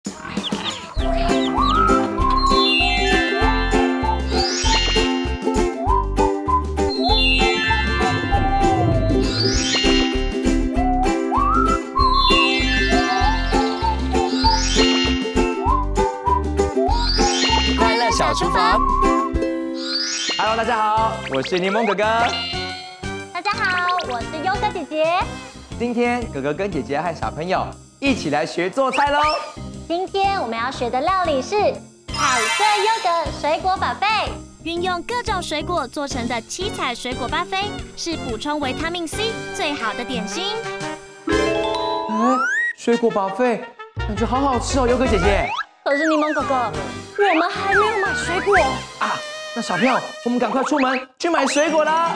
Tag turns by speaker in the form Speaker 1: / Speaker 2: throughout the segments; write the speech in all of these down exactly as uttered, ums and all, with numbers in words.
Speaker 1: 快乐小厨房 ，Hello， 大家好，我是柠檬哥哥。
Speaker 2: 大家好，我是优哥姐姐。
Speaker 1: 今天哥哥跟姐姐和小朋友一起来学做菜喽。
Speaker 2: 今天我们要学的料理是彩色优格水果巴菲。运用各种水果做成的七彩水果巴菲，是补充维他命 C 最好的点心。
Speaker 1: 哎，水果巴菲，感觉好好吃哦，优哥姐姐。
Speaker 2: 可是柠檬哥哥，我们还没有买水果
Speaker 1: 啊。那小朋友，我们赶快出门去买水果啦！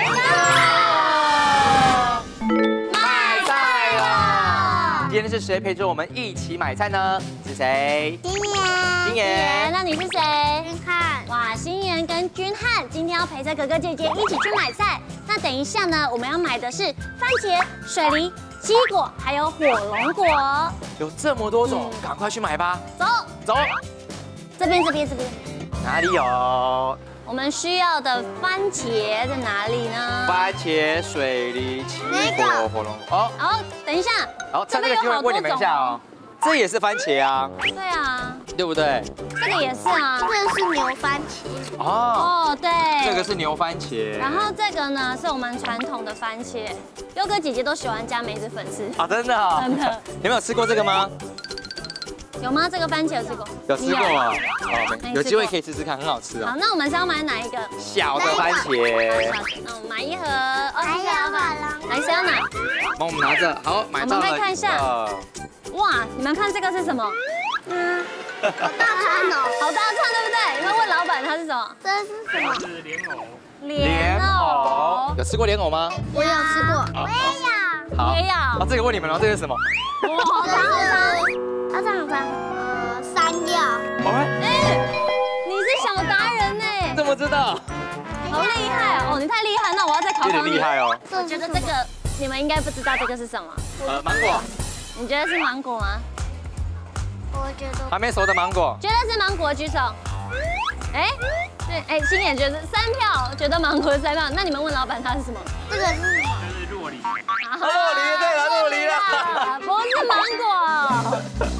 Speaker 2: 买菜了！
Speaker 1: 今天是谁陪着我们一起买菜呢？是谁？
Speaker 2: 金妍。
Speaker 1: 金妍，
Speaker 2: 那你是谁？君汉。哇，新妍跟君汉今天要陪着哥哥姐姐一起去买菜。那等一下呢，我们要买的是番茄、水梨、奇异果，还有火龙果。
Speaker 1: 有这么多种，赶快去买吧！
Speaker 2: 走
Speaker 1: 走。
Speaker 2: 这边，这边，这边。
Speaker 1: 哪里有？
Speaker 2: 我们需要的番茄在哪里呢？
Speaker 1: 番茄、水梨、奇异果、火龙果。哦，
Speaker 2: 好，等一下。
Speaker 1: 好，趁这个机会问你们一下哦，这也是番茄啊？
Speaker 2: 对啊。
Speaker 1: 对不对？
Speaker 2: 这个也是啊。
Speaker 3: 这个是牛番茄。
Speaker 1: 哦。
Speaker 2: 哦，对。
Speaker 1: 这个是牛番茄。
Speaker 2: 然后这个呢是我们传统的番茄，优哥姐姐都喜欢加梅子粉吃。
Speaker 1: 啊，真的？
Speaker 2: 真的。
Speaker 1: 你们有吃过这个吗？
Speaker 2: 有吗？这个番茄有吃过？
Speaker 1: 有吃过啊。好，有机会可以吃吃看，很好吃哦。
Speaker 2: 好，那我们是要买哪一个？
Speaker 1: 小的番茄。
Speaker 2: 那我们买一盒。还有火龙。来，谁要拿？
Speaker 1: 帮我们拿着。好，买到了。
Speaker 2: 我们可以看一下。哇，你们看这个是什么？
Speaker 3: 嗯，好大串哦，
Speaker 2: 好大串，对不对？你们问老板它是什么？
Speaker 3: 这是什么？
Speaker 4: 是莲藕。
Speaker 2: 莲藕。
Speaker 1: 有吃过莲藕吗？
Speaker 3: 我有吃过，我也有。
Speaker 1: 好，
Speaker 2: 也有。
Speaker 1: 啊，这个问你们了，这个是什么？
Speaker 2: 哇，好长好长。
Speaker 3: 好长好长。呃，山药。
Speaker 2: 哎，你是小达人呢？
Speaker 1: 怎么知道？
Speaker 2: 好厉害哦！你太厉害，那我要再考考你。
Speaker 1: 有点厉害哦。
Speaker 2: 我觉得这个你们应该不知道这个是什么。
Speaker 1: 呃，芒果。
Speaker 2: 你觉得是芒果吗？
Speaker 3: 我觉得
Speaker 1: 还没熟的芒果。
Speaker 2: 觉得是芒果举手。哎，对，哎，新眼觉得三票，觉得芒果是三票。那你们问老板它是什么？
Speaker 3: 这个是什么？
Speaker 4: 这是洛梨。
Speaker 1: 洛梨对了，洛梨了，
Speaker 2: 不是芒果。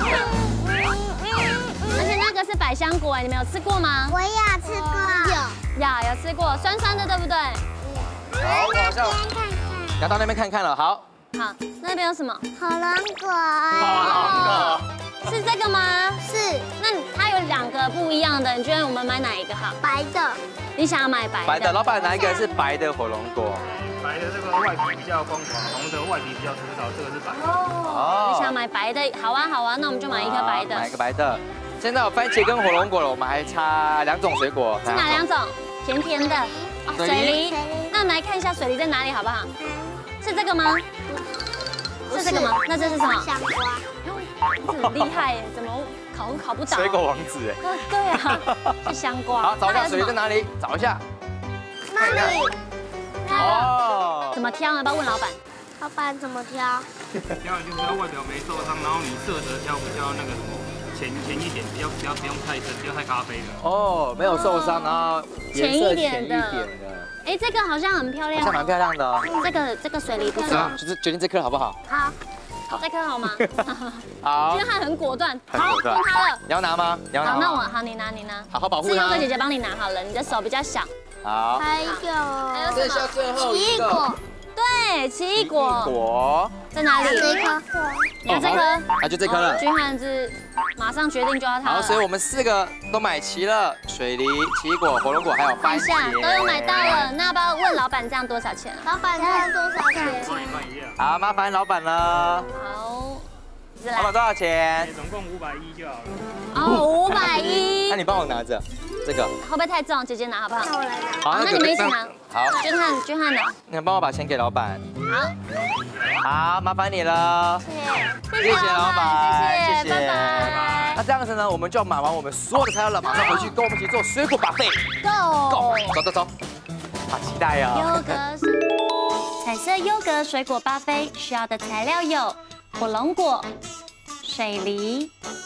Speaker 2: 而且那个是百香果，哎，你们有吃过吗？
Speaker 3: 我有吃过。有。
Speaker 2: 有有吃过，酸酸的，对不对？
Speaker 1: 好，我好像要到那边看看了。好。
Speaker 2: 好，那边有什么？
Speaker 3: 火龙果。
Speaker 1: 哦，
Speaker 2: 是这个吗？
Speaker 3: 是。
Speaker 2: 那它有两个不一样的，你觉得我们买哪一个好？
Speaker 3: 白的。
Speaker 2: 你想要买白的？
Speaker 1: 白的，老板哪一个是白的火龙果？
Speaker 4: 白的这个外皮比较光滑，红的外皮比较粗糙，这个是白的。
Speaker 2: 哦。你想买白的？好啊好啊，那我们就买一颗白的。
Speaker 1: 买一个白的。现在有番茄跟火龙果了，我们还差两种水果。
Speaker 2: 是哪两种？甜甜的。
Speaker 1: 水
Speaker 2: 梨。那我们来看一下水梨在哪里，好不好？是这个吗？是这个吗？那这是什么？
Speaker 3: 香瓜。
Speaker 2: 很厉害耶，怎么考考不倒？
Speaker 1: 水果王子哎。
Speaker 2: 对啊，是香瓜。
Speaker 1: 好，找一下水梨在哪里？找一下。
Speaker 3: 那里。
Speaker 1: 哦。
Speaker 2: 怎么挑呢？要不要问老板？
Speaker 3: 老板怎么挑？
Speaker 4: 挑就是要外表没受伤，然后你色泽挑比较那个什么浅浅一点，比较比较不用太深，不要太咖啡的。
Speaker 1: 哦，没有受伤，然后颜色浅一点的。
Speaker 2: 哎，这个好像很漂亮，
Speaker 1: 好像蛮漂亮的哦。
Speaker 2: 这个这个水梨不错，
Speaker 1: 就是决定这颗好不好？
Speaker 2: 好，好，这颗好吗？
Speaker 1: 好。
Speaker 2: 因为它很果断，
Speaker 1: 好，
Speaker 2: 用它了。
Speaker 1: 你要拿吗？你要拿。
Speaker 2: 好，那我好，你拿你拿。
Speaker 1: 好好保护它。
Speaker 2: 是优哥姐姐帮你拿好了，你的手比较小。
Speaker 1: 好。
Speaker 3: 还有
Speaker 2: 还有
Speaker 1: 剩下最后一个。
Speaker 2: 对，奇异果。
Speaker 1: 果
Speaker 2: 在哪里？
Speaker 3: 这颗。
Speaker 2: 你要这颗？
Speaker 1: 啊，就这颗了。
Speaker 2: 君汉是马上决定就要它了。
Speaker 1: 好，所以我们四个都买齐了，水梨、奇异果、火龙果还有番茄，
Speaker 2: 都有买到了。那要不要问老板这样多少钱？
Speaker 3: 老板这样多少钱？
Speaker 1: 好，麻烦老板了。
Speaker 2: 好，
Speaker 1: 老板多少钱？
Speaker 4: 总共五百一就好了。
Speaker 2: 哦，五百一。
Speaker 1: 那你帮我拿着这个，
Speaker 2: 会不会太重？姐姐拿好不好？
Speaker 3: 那我来拿。
Speaker 1: 好，
Speaker 2: 那你们一起拿。
Speaker 1: 好，
Speaker 2: 君汉，君汉拿。
Speaker 1: 你帮我把钱给老板。
Speaker 2: 好，
Speaker 1: 好，麻烦你了。
Speaker 2: 谢谢老板，谢谢，拜拜。
Speaker 1: 那这样子呢，我们就要买完我们所有的材料了，马上回去跟我们一起做水果巴菲。Go， 走走走，好期待哦。
Speaker 2: 优格彩色优格水果巴菲需要的材料有火龙果、水梨、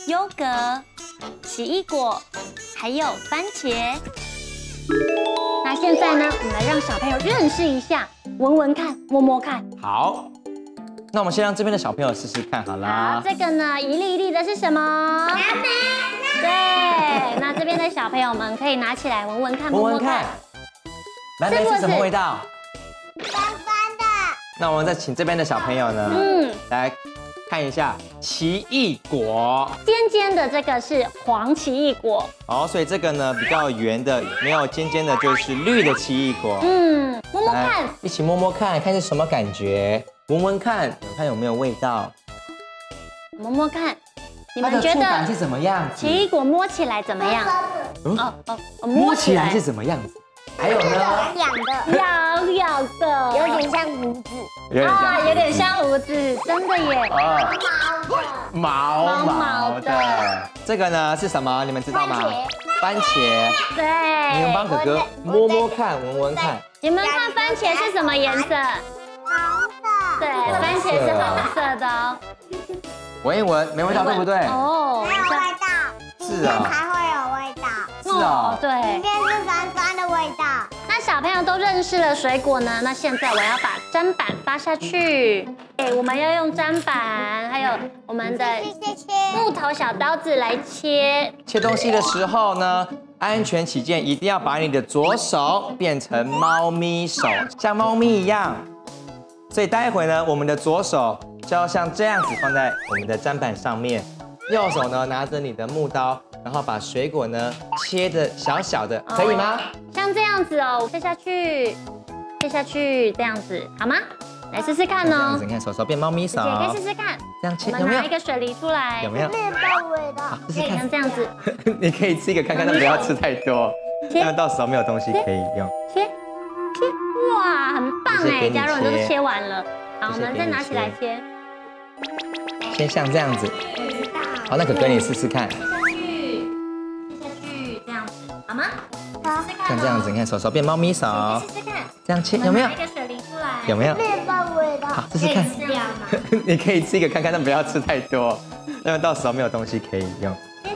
Speaker 2: 优格、奇异果，还有番茄。那现在呢，我们来让小朋友认识一下，闻闻看，摸摸看。
Speaker 1: 好，那我们先让这边的小朋友试试看好啦。
Speaker 2: 好，这个呢，一粒一粒的是什么？蓝莓。对，那这边的小朋友们可以拿起来闻闻看，摸摸看。
Speaker 1: 蓝莓是什么味道？
Speaker 3: 酸酸的。
Speaker 1: 那我们再请这边的小朋友呢，嗯，来看一下奇异果。
Speaker 2: 尖尖的这个是黄奇异果。
Speaker 1: 哦，所以这个呢比较圆的，没有尖尖的，就是绿的奇异果。
Speaker 2: 嗯，摸摸看，
Speaker 1: 一起摸摸看，看是什么感觉，闻闻看，看有没有味道。
Speaker 2: 摸摸看，你们
Speaker 1: 它的
Speaker 2: 觉得
Speaker 1: 触感是什么样子？
Speaker 2: 奇异果摸起来怎么样？
Speaker 1: 嗯，
Speaker 2: 哦哦，
Speaker 1: 摸起来是什么样子？还有呢？
Speaker 3: 痒的，
Speaker 2: 痒痒的，
Speaker 3: 有点像胡子。
Speaker 1: 有点
Speaker 2: 啊，
Speaker 1: 像
Speaker 2: 有点像胡子，真的耶。
Speaker 1: 哦，
Speaker 3: 毛
Speaker 1: 毛毛的。这个呢是什么？你们知道吗？番茄。
Speaker 2: 对。
Speaker 1: 你们帮哥哥摸摸看，闻闻看。
Speaker 2: 你们看番茄是什么颜色？
Speaker 3: 黄色。
Speaker 2: 对，番茄是红色的哦。
Speaker 1: 闻一闻，没味道，对不对？
Speaker 3: 没有
Speaker 2: 哦，
Speaker 3: 味道。
Speaker 1: 是啊。
Speaker 3: 才会有味道。
Speaker 1: 是啊。
Speaker 2: 对。
Speaker 3: 里面是酸酸的味道。
Speaker 2: 那小朋友都认识了水果呢，那现在我要把砧板发下去。哎，我们要用砧板，还有我们的木头小刀子来切。
Speaker 1: 切东西的时候呢，安全起见，一定要把你的左手变成猫咪手，像猫咪一样。所以待会呢，我们的左手就要像这样子放在我们的砧板上面，右手呢拿着你的木刀，然后把水果呢切的小小的，可以吗？
Speaker 2: 像这样子哦，切下去，切下去，这样子好吗？来试试看哦。
Speaker 1: 这样子，你看手手变猫咪手，
Speaker 2: 姐可以试试看。
Speaker 1: 这样切
Speaker 2: 我
Speaker 1: 有没有
Speaker 2: 们拿一个水梨出来，
Speaker 1: 有没有？
Speaker 3: 面包味道。
Speaker 1: 好，试
Speaker 2: 可以
Speaker 1: 试看。
Speaker 2: 像这样子
Speaker 1: 你可以吃一个看看，但不要吃太多，这样到时候没有东西可以用。
Speaker 2: 切切，哇，很棒哎！嘉润都切完了，好，我们再拿起来切。
Speaker 1: 先像这样子。好，那哥哥你试试看。
Speaker 2: 切下去，切下去，这样子好吗？试试看。
Speaker 1: 像这样子，你看手手变猫咪手，
Speaker 2: 试试看。
Speaker 1: 这样切有没有？
Speaker 2: 拿一个水梨出来，
Speaker 1: 有没有？
Speaker 3: 面包味道。
Speaker 1: 好，试试看。
Speaker 2: 这样吗？
Speaker 1: 你可以吃一个看看，但不要吃太多，因为到时候没有东西可以用。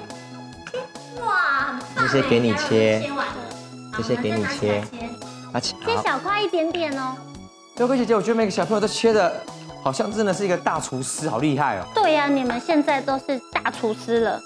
Speaker 2: 哇，很棒！
Speaker 1: 这些给你切
Speaker 2: 切完了，
Speaker 1: 这些给你切，啊，切
Speaker 2: 切小块一点点哦。
Speaker 1: 优哥姐姐，我觉得每个小朋友都切的，好像真的是一个大厨师，好厉害哦。
Speaker 2: 对呀，你们现在都是大厨师了。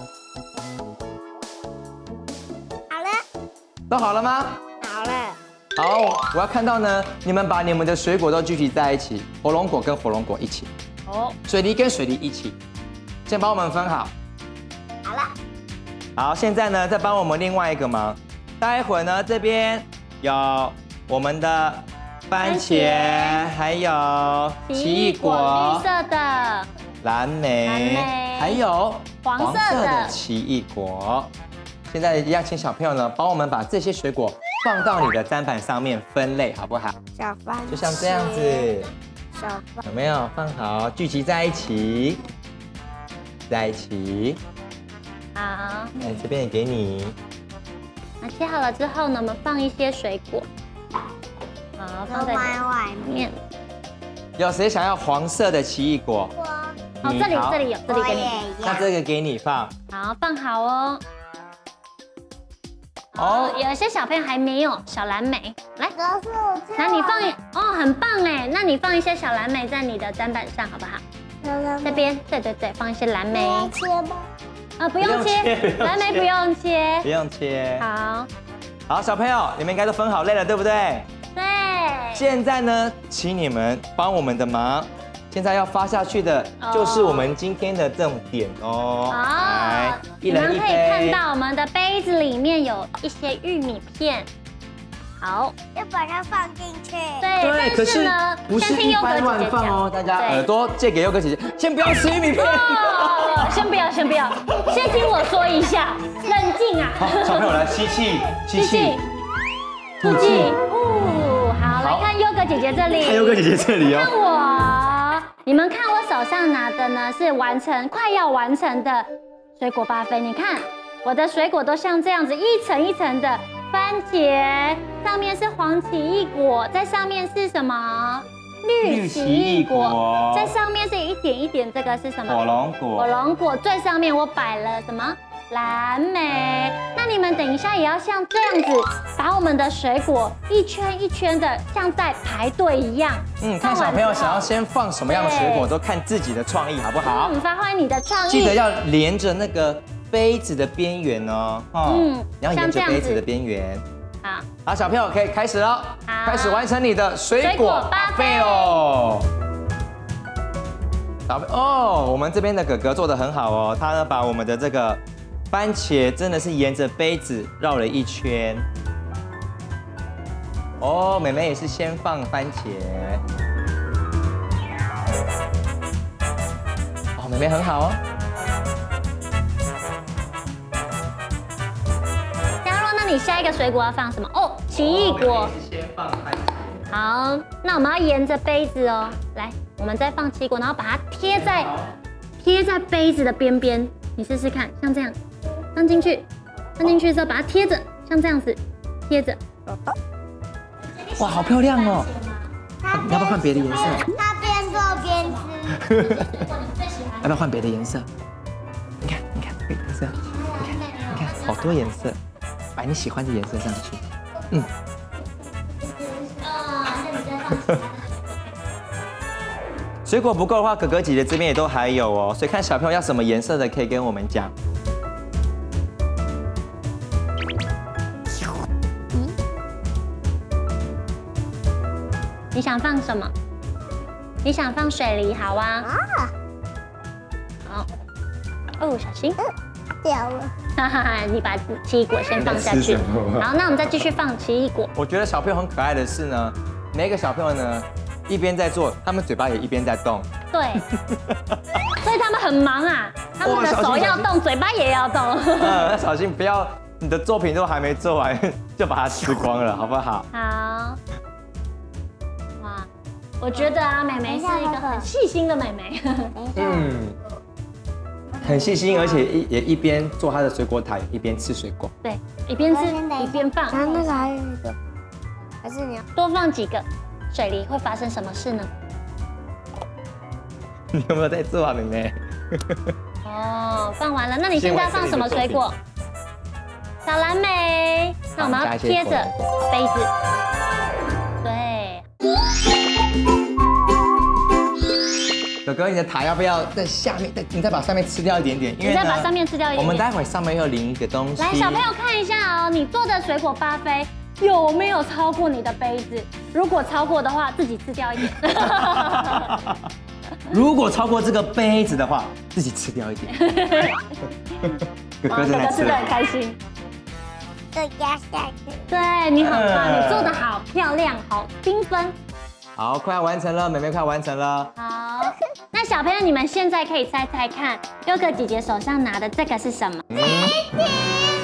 Speaker 3: 好了。
Speaker 1: 都好了吗？
Speaker 3: 好了。
Speaker 1: 好，我要看到呢，你们把你们的水果都聚集在一起，火龙果跟火龙果一起，
Speaker 2: 哦，
Speaker 1: 水梨跟水梨一起，先帮我们分好。
Speaker 3: 好了。
Speaker 1: 好，现在呢，再帮我们另外一个忙。待会呢，这边有我们的番茄，还有奇异果，
Speaker 2: 绿色的，
Speaker 1: 蓝莓，
Speaker 2: 蓝莓
Speaker 1: 还有
Speaker 2: 黄色的
Speaker 1: 奇异果。现在一样，请小朋友呢，帮我们把这些水果放到你的砧板上面分类，好不好？
Speaker 3: 小番茄。
Speaker 1: 就像这样子，
Speaker 3: 小番。
Speaker 1: 有没有放好，聚集在一起，在一起。
Speaker 2: 好，
Speaker 1: 哎，这边也给你。
Speaker 2: 那切好了之后呢，我们放一些水果，好，放在
Speaker 3: 外
Speaker 2: 面。
Speaker 1: 有谁想要黄色的奇异果？
Speaker 3: 我。
Speaker 2: 哦，这里这里有，这里给你。
Speaker 1: 那这个给你放。
Speaker 2: 好，放好哦。
Speaker 1: 哦，
Speaker 2: 有一些小朋友还没有小蓝莓，来，
Speaker 3: 可是我切。
Speaker 2: 那你放一哦，很棒哎，那你放一些小蓝莓在你的砧板上好不好？这边，对对对，放一些蓝莓。
Speaker 3: 切吗？
Speaker 2: 啊，不用切，蓝莓不用切，
Speaker 1: 不用切。
Speaker 2: 好，
Speaker 1: 好，小朋友，你们应该都分好类了，对不对？
Speaker 2: 对。
Speaker 1: 现在呢，请你们帮我们的忙。现在要发下去的就是我们今天的重点哦。来，一人一杯。
Speaker 2: 你们可以看到我们的杯子里面有一些玉米片。好，
Speaker 3: 要把它放进去。
Speaker 2: 对，但是呢，
Speaker 1: 不是一般乱放哦，大家耳朵借给优哥姐姐，先不要吃玉米片。
Speaker 2: 先不要，先不要，先听我说一下，冷静啊。
Speaker 1: 好，小朋友来吸气，吸气，
Speaker 2: 吐气。哦，好，来看优哥姐姐这里。
Speaker 1: 看优哥姐姐这里哦。
Speaker 2: 看我，你们看我手上拿的呢是完成快要完成的水果巴菲。你看我的水果都像这样子一层一层的，番茄上面是黄奇异果，在上面是什么？ 绿奇异果，在上面是一点一点，这个是什么？
Speaker 1: 火龙果。
Speaker 2: 火龙果最上面我摆了什么？蓝莓。那你们等一下也要像这样子，把我们的水果一圈一圈的，像在排队一样。
Speaker 1: 嗯，看小朋友想要先放什么样的水果，都看自己的创意，好不好？
Speaker 2: 嗯，发挥你的创意。
Speaker 1: 记得要连着那个杯子的边缘哦。嗯，你要沿着杯子的边缘。好，好，小朋友可以开始了，开始完成你的水果巴菲哦。小朋友哦，我们这边的哥哥做得很好哦，他呢把我们的这个番茄真的是沿着杯子绕了一圈。哦，妹妹也是先放番茄。哦，妹妹很好哦。
Speaker 2: 你下一个水果要放什么？哦，奇异果。
Speaker 1: 是先放番茄。
Speaker 2: 好，那我们要沿着杯子哦，来，我们再放奇异果，然后把它贴在贴在杯子的边边。你试试看，像这样放进去，放进去之后把它贴着，像这样子贴着。
Speaker 1: 哇，好漂亮哦！你要不要换别的颜色？
Speaker 3: 他边做边吃。
Speaker 1: 要不要换别的颜色？你看，你看这个颜色，你看，你看，好多颜色。把你喜欢的颜色上去，嗯。水果不够的话，哥哥姐姐这边也都还有哦，所以看小朋友要什么颜色的，可以跟我们讲。
Speaker 2: 嗯，你想放什么？你想放水梨，好啊。好。哦，小心。
Speaker 3: 掉了。
Speaker 2: 哈哈哈！你把奇异果先放下去。好，那我们再继续放奇异果。
Speaker 1: 我觉得小朋友很可爱的是呢，每一个小朋友呢一边在做，他们嘴巴也一边在动。
Speaker 2: 对。所以他们很忙啊，他们的手要动，嘴巴也要动。
Speaker 1: 嗯，那小心不要，你的作品都还没做完就把它吃光了，好不好？
Speaker 2: 好。哇，我觉得啊，妹妹是一个很细心的妹妹。
Speaker 1: 嗯。很细心，而且一也一边做他的水果塔，一边吃水果。
Speaker 2: 对，一边吃一边放。
Speaker 3: 然后那个还有一个，还是你要
Speaker 2: 多放几个水梨，会发生什么事呢？
Speaker 1: 你有没有在做啊，妹妹？
Speaker 2: 哦，放完了，那你现在要放什么水果？小蓝莓。那我们要贴着杯子。对。
Speaker 1: 哥哥，你的塔要不要在下面？再你再把上面吃掉一点点，因为
Speaker 2: 你再把上面吃掉一点点。
Speaker 1: 我们待会上面要淋一个东西。
Speaker 2: 来，小朋友看一下哦，你做的水果巴菲有没有超过你的杯子？如果超过的话，自己吃掉一点。
Speaker 1: 如果超过这个杯子的话，自己吃掉一点。哥哥真的吃
Speaker 2: 的很开心。
Speaker 3: 这压下去。
Speaker 2: 对你很棒，你做的好漂亮，好缤纷。
Speaker 1: 好，快要完成了，妹妹快完成了。
Speaker 2: 好，那小朋友你们现在可以猜猜看，优格姐姐手上拿的这个是什么？
Speaker 3: 冰淇淋。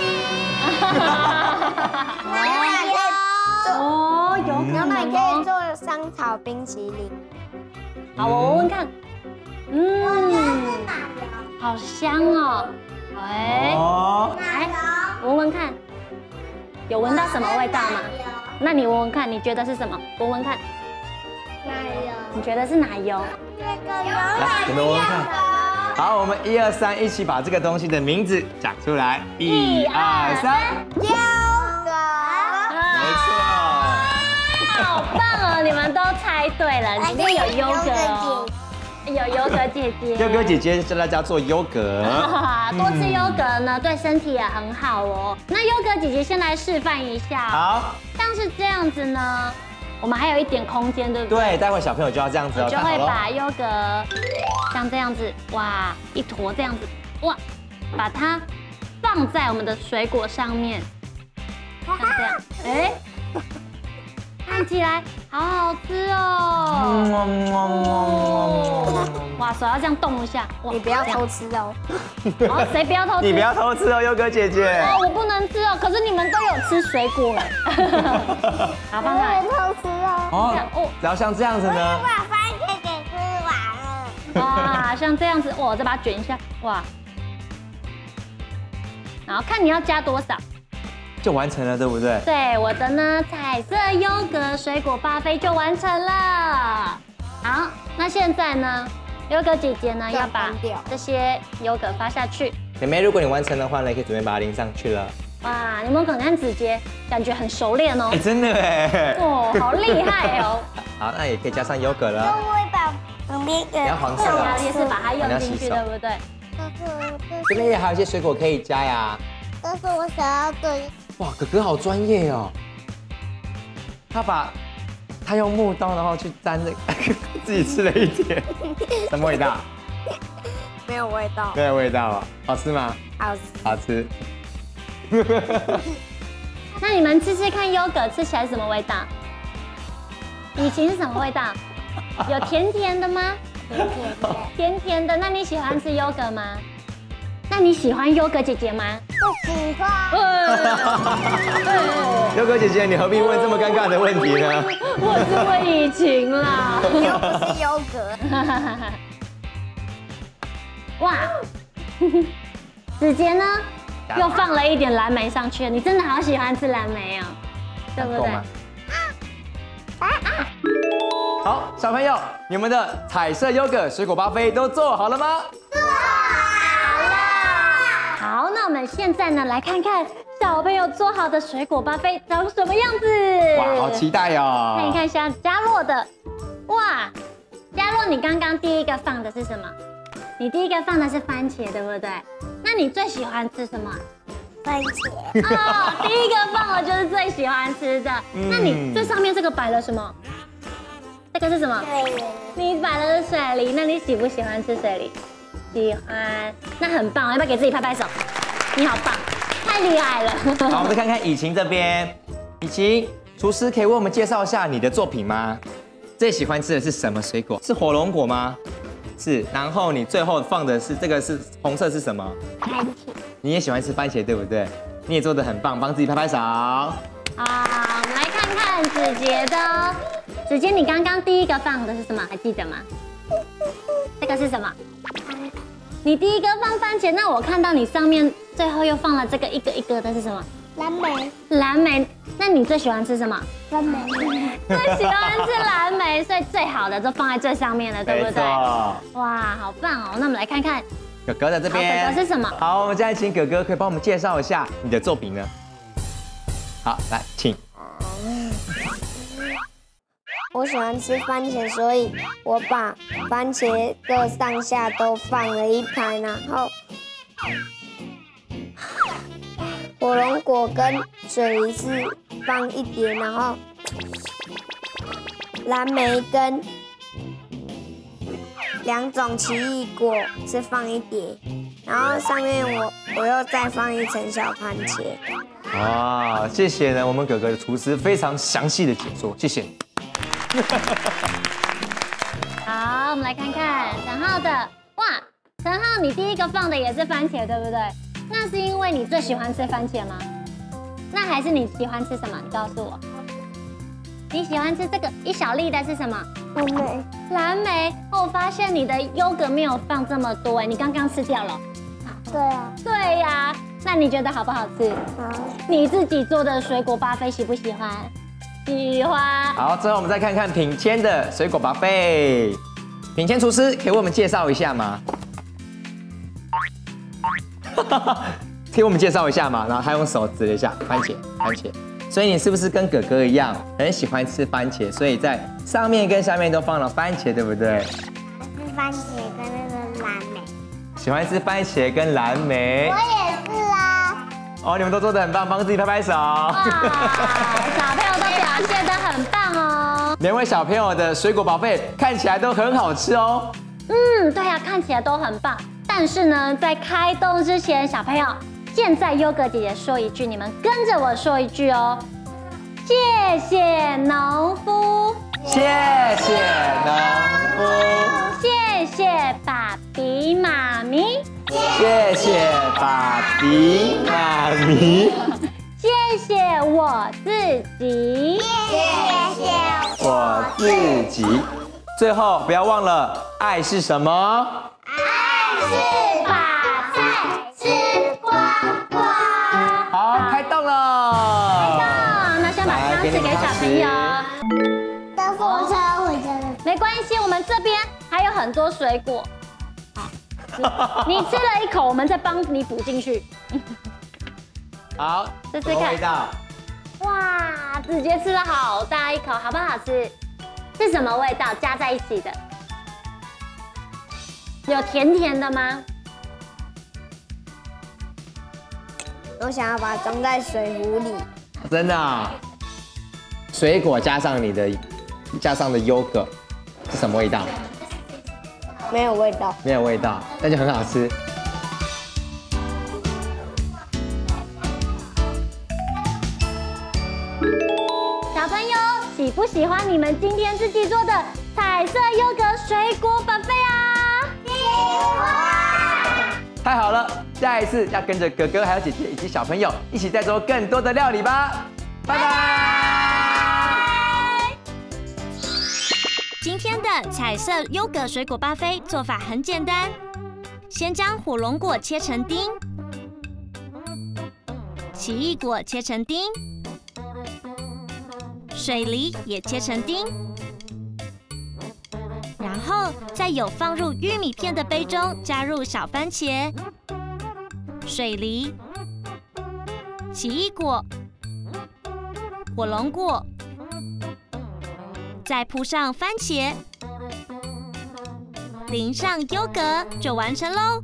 Speaker 2: 哦，有
Speaker 3: 牛奶可以做香草冰淇淋。
Speaker 2: 好，我闻闻看。嗯，好香哦。哎，来闻闻看，有闻到什么味道吗？那你闻闻看，你觉得是什么？闻闻看。
Speaker 3: 奶油。
Speaker 2: 你觉得是奶油？
Speaker 3: 这个有
Speaker 1: 来，你们闻闻看。好，我们一二三，一起把这个东西的名字讲出来。一二三，
Speaker 3: 优格。
Speaker 1: 没错。
Speaker 2: 好棒哦，你们都猜对了，里面有优格哦，有优格姐姐。
Speaker 1: 优格姐姐教大家做优格。
Speaker 2: 多吃优格呢，对身体也很好哦。那优格姐姐先来示范一下。
Speaker 1: 好。
Speaker 2: 像是这样子呢。我们还有一点空间，对不对？
Speaker 1: 对，待会小朋友就要这样子哦。
Speaker 2: 我就会把优格像这样子，哇，一坨这样子，哇，把它放在我们的水果上面，像这样，哎，看起来好好吃哦。哇，手要这样动一下，
Speaker 3: 你不要偷吃哦。
Speaker 2: 哦，谁不要偷吃？
Speaker 1: 你不要偷吃哦，优格姐姐。
Speaker 2: 哦，我不能吃哦，可是你们都有吃水果。好，放下来。
Speaker 3: 偷吃哦。
Speaker 1: 哦，然后像这样子呢？
Speaker 3: 我把番茄给吃完了。
Speaker 2: 哇，像这样子，哇，我再把它卷一下，哇。然后看你要加多少，
Speaker 1: 就完成了，对不对？
Speaker 2: 对，我的呢，彩色优格水果巴菲就完成了。 好，那现在呢，优格姐姐呢要把这些优格发下去。
Speaker 1: 妹妹，如果你完成的话呢，也可以准备把它淋上去了。
Speaker 2: 哇，你们可能指节感觉很熟练哦。
Speaker 1: 哎，真的哎。
Speaker 2: 哦，好厉害哦。
Speaker 1: 好，那也可以加上优格了。
Speaker 3: 我会把旁边的
Speaker 1: 要黄色的，
Speaker 2: 也是把它用进去，对不对？
Speaker 1: 这边也还有一些水果可以加呀。
Speaker 3: 但是我想要这。
Speaker 1: 哇，哥哥好专业哦。他把，他用木刀然后去沾那个，自己吃了一点，什么味道？
Speaker 3: 没有味道。
Speaker 1: 没有味道啊，好吃吗？
Speaker 3: 好吃。
Speaker 1: 好吃。
Speaker 2: 那你们吃吃看，优格吃起来是什么味道？以前是什么味道？有甜甜的吗？
Speaker 3: 甜甜的。
Speaker 2: 甜甜的。那你喜欢吃优格吗？那你喜欢优格姐姐吗？
Speaker 3: 不喜欢。
Speaker 1: 优格姐姐，你何必问这么尴尬的问题呢？
Speaker 2: 我是问以晴啦。
Speaker 3: 又不是优格。
Speaker 2: 哇，子杰呢？又放了一点蓝莓上去，你真的好喜欢吃蓝莓哦，对不对？
Speaker 1: 好，小朋友，你们的彩色优格水果巴菲都做好了吗？
Speaker 2: 做好了。好，那我们现在呢，来看看小朋友做好的水果巴菲长什么样子。
Speaker 1: 哇，好期待哦！
Speaker 2: 看一看像嘉洛的，哇，嘉洛，你刚刚第一个放的是什么？你第一个放的是番茄，对不对？那你最喜欢吃什么？
Speaker 3: 番茄。
Speaker 2: 哦，第一个放的就是最喜欢吃的。嗯、那你最上面这个摆了什么？这个是什么？
Speaker 3: 水梨。
Speaker 2: 你摆的是水梨，那你喜不喜欢吃水梨？喜欢，那很棒，要不要给自己拍拍手？你好棒，太厉害了。
Speaker 1: 好，我们再看看以晴这边，以晴，厨师可以为我们介绍一下你的作品吗？最喜欢吃的是什么水果？是火龙果吗？是，然后你最后放的是这个是红色是什么？
Speaker 3: 番茄。
Speaker 1: 你也喜欢吃番茄对不对？你也做得很棒，帮自己拍拍手。好，
Speaker 2: 我们来看看子杰的。子杰，你刚刚第一个放的是什么？还记得吗？这个是什么？你第一个放番茄，那我看到你上面最后又放了这个一个一个的是什么？
Speaker 3: 蓝莓。
Speaker 2: 蓝莓。那你最喜欢吃什么？
Speaker 3: 蓝莓。
Speaker 2: 最喜欢吃蓝莓，所以最好的就放在最上面了，对不对？哇，好棒哦！那我们来看看
Speaker 1: 哥哥的这边。
Speaker 2: 哥哥是什么？
Speaker 1: 好，我们现在请哥哥可以帮我们介绍一下你的作品呢？好，来，请。
Speaker 3: 我喜欢吃番茄，所以我把番茄的上下都放了一排，然后火龙果跟水梨是放一叠，然后蓝莓跟两种奇异果是放一叠，然后上面我我又再放一层小番茄。
Speaker 1: 哇，谢谢呢，我们哥哥的厨师非常详细的解说，谢谢你。
Speaker 2: 好，我们来看看陈浩的。哇，陈浩，你第一个放的也是番茄，对不对？那是因为你最喜欢吃番茄吗？那还是你喜欢吃什么？你告诉我。你喜欢吃这个一小粒的是什么？
Speaker 3: 蓝莓。
Speaker 2: 蓝莓。我发现你的优格没有放这么多哎，你刚刚吃掉了。
Speaker 3: 对啊。
Speaker 2: 对呀，那你觉得好不好吃？
Speaker 3: 好。
Speaker 2: 你自己做的水果巴菲喜不喜欢？喜欢。
Speaker 1: 好，最后我们再看看品谦的水果巴菲。品谦厨师可以为我们介绍一下吗？可以为我们介绍一下吗？然后他用手指了一下番茄，番茄。所以你是不是跟哥哥一样很喜欢吃番茄？所以在上面跟下面都放了番茄，对不对？
Speaker 3: 是番茄跟那个蓝莓。
Speaker 1: 喜欢吃番茄跟蓝莓。
Speaker 3: 我也是啊。
Speaker 1: 哦，你们都做得很棒，帮自己拍拍手。
Speaker 2: 哇，小朋友都表现得很棒哦。
Speaker 1: 两位小朋友的水果宝贝看起来都很好吃哦。
Speaker 2: 嗯，对呀、啊，看起来都很棒。但是呢，在开动之前，小朋友，现在优格姐姐说一句，你们跟着我说一句哦。谢谢农夫，
Speaker 1: 谢谢农夫，
Speaker 2: 谢谢爸比妈咪，
Speaker 1: 谢谢爸比妈咪，
Speaker 2: 谢谢我自己，
Speaker 3: 谢谢
Speaker 1: 我自己。最后不要忘了，爱是什么？
Speaker 3: 爱是把菜吃光光。
Speaker 1: 好，开动了！
Speaker 2: 那先把汤匙给小朋友。
Speaker 3: 但是我想要回家了。
Speaker 2: 没关系，我们很多水果。好，你吃了一口，我们再帮你补进去。
Speaker 1: 好，
Speaker 2: 试试看
Speaker 1: 什么味道？
Speaker 2: 哇，子杰吃了好大一口，好不好吃？是什么味道？加在一起的？有甜甜的吗？
Speaker 3: 我想要把它装在水壶里。
Speaker 1: 真的、啊，水果加上你的加上的优格是什么味道？
Speaker 3: 没有味道。
Speaker 1: 没有味道，但就很好吃。
Speaker 2: 小朋友喜不喜欢你们今天自己做的彩色优格水果buffet啊？喜欢！
Speaker 1: 太好了，下一次要跟着哥哥还有姐姐以及小朋友一起再做更多的料理吧。拜拜！
Speaker 2: 今天的彩色优格水果buffet做法很简单，先将火龙果切成丁，奇异果切成丁，水梨也切成丁，然后在有放入玉米片的杯中加入小番茄、水梨、奇异果、火龙果，再铺上番茄，淋上优格就完成喽。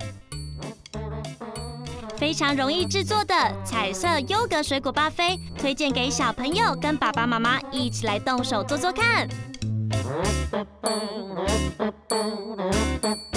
Speaker 2: 非常容易制作的彩色优格水果buffet，推荐给小朋友跟爸爸妈妈一起来动手做做看。